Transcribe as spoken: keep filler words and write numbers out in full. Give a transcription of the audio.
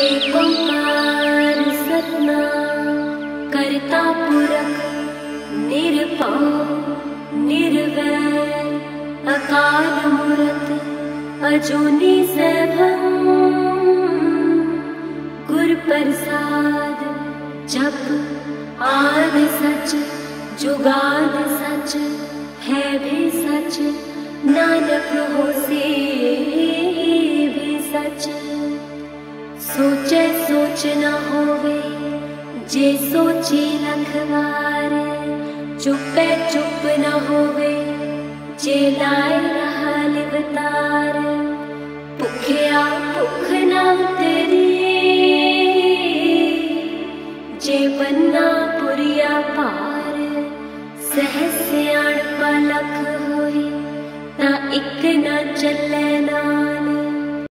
एक ओंकार सतनाम करता पुरख निरभव निर्वैर अकाल मूरत अजूनी सैभं गुर प्रसाद जप आद सच जुगाद सच है भी सच नानक होसे भी सच। सोचे सोच न होवे जे सोची लखवार चुपे चुप न होवे जे लाए रहा लिवतार। भुखिया भुख न उतरी जे बन्ना पुरिया पार। सहस्याण पलख होई ता इक न चले